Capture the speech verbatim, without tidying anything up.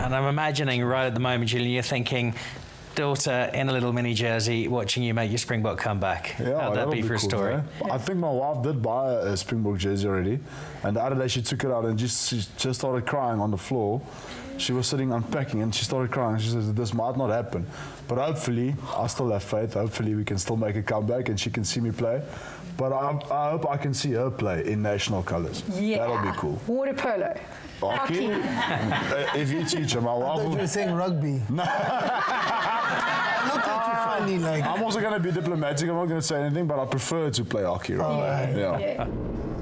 And I'm imagining right at the moment, Julian, you're thinking, daughter in a little mini jersey watching you make your Springbok comeback. Yeah, How'd that be, be for a cool, story? Eh? I think my wife did buy a Springbok jersey already, and the other day she took it out and just she just started crying on the floor. She was sitting unpacking and she started crying. She says, this might not happen, but hopefully, I still have faith. Hopefully we can still make a comeback and she can see me play. But I, I hope I can see her play in national colours. Yeah. That'll be cool. Water polo. Hockey. If you teach her, my wife. I thought you were saying rugby. No. Look at you funny, like. I'm also going to be diplomatic. I'm not going to say anything, but I prefer to play hockey, right? Oh, right. Yeah. yeah.